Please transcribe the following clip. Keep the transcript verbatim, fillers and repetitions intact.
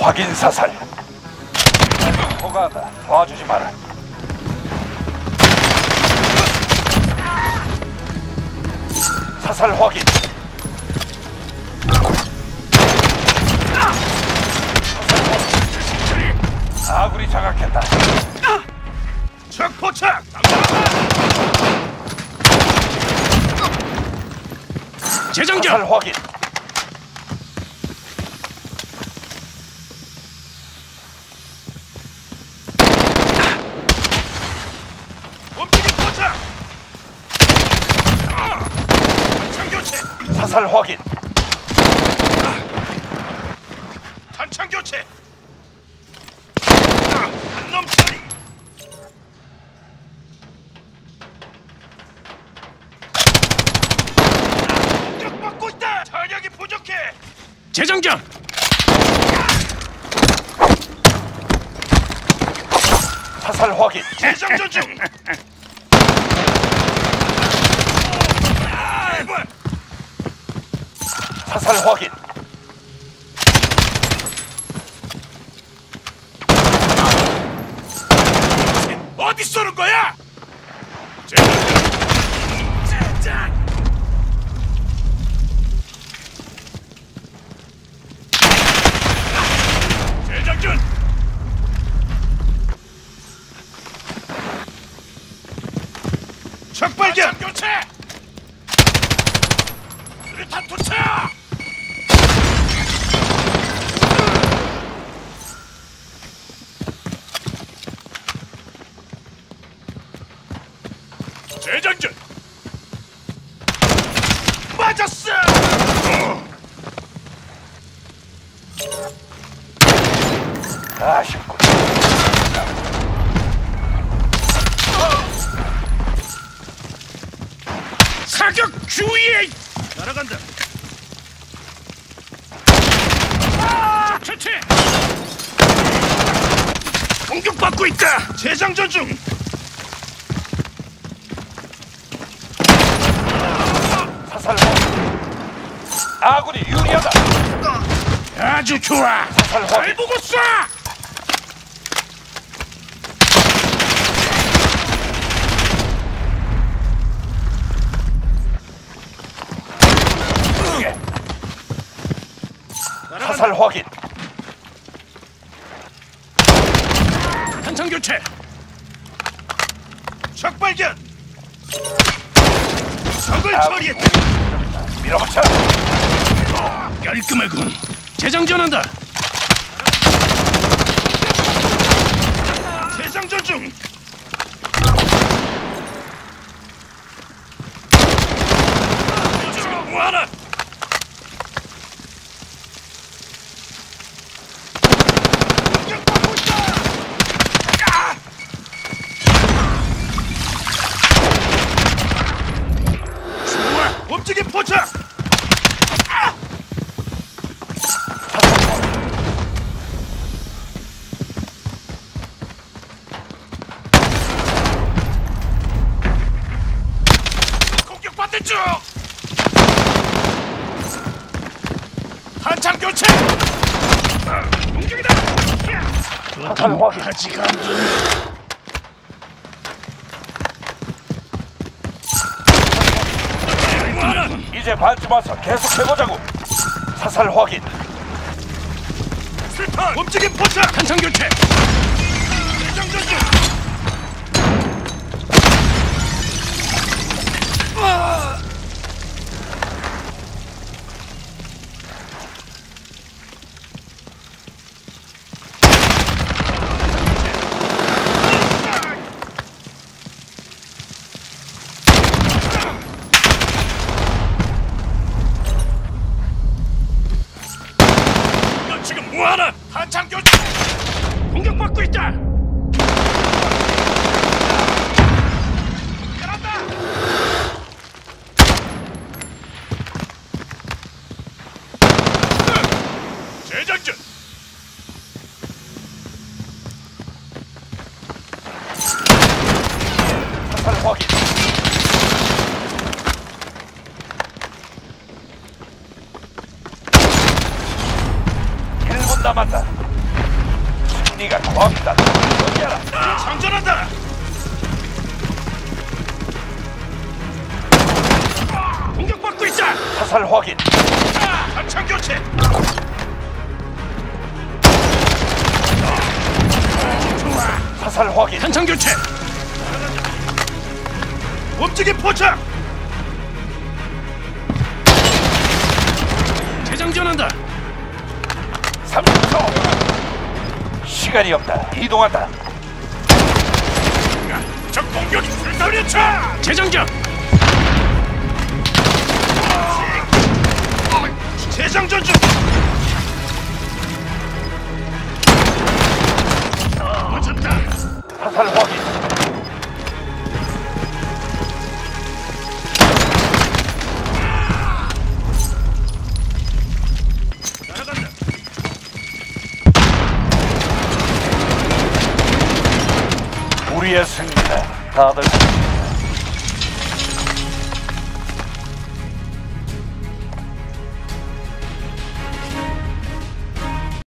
확인 사살. 허가한다. 도와주지 마라. 사살 확인. 아군이 장악했다. 적 포착! 재장전! 사살 확인. 움직임 포착! 탄창 교체! 사살 확인. 탄창 교체! 한놈 처리! 공격받고 있다! 탄약이 부족해! 재장전! 사살 확인. 재장전 중! 사살 확인. 어디 쏘는 거야? 재장전! 재장전! 적 발견! 교체! 수류탄 투척! 재장전! 맞았어! 아쉽군. 사격 주의해! 날아간다. 아! 처치! 공격받고 있다. 재장전 중. 사살 확인. 아군이 유리하다. 아주 좋아. 사살 확인. 잘 보고 쏴. 사살 확인. 탄창 교체. 적 발견. 적을 처리했다. 밀어붙여. 깔끔하군. 재장전한다. 재장전 중. 지금 뭐하나? 공격받고 있다. 아! 좋아. 움직임 포착. 아! 공격받는 중. 한창 교체. 아, 공격이다. 사살 확인. 아직 안 돼. 이제 밟지 마서 계속 해보자고. 사살 확인. 수류탄 움직임 포착. 한창 교체. 재장전 중. 아! 너 지금 뭐하나? 한창 교체. 공격받고 있다. 잘한다. 재장전. 사살 확인. 일 분 남았다. 승리가 거기다. 정리하라. 장전한다. 공격받고 있다. 사살 확인. 탄창 교체. 사살 확인. 탄창 교체. 움직임 포착. 재장전한다. 삼십 초. 시간이 없다. 이동한다. 적 공격이 불가리차. 재장전. 재장전 중. 맞췄다. 사살 확인. 날아간다. 우리의 승리다. 다들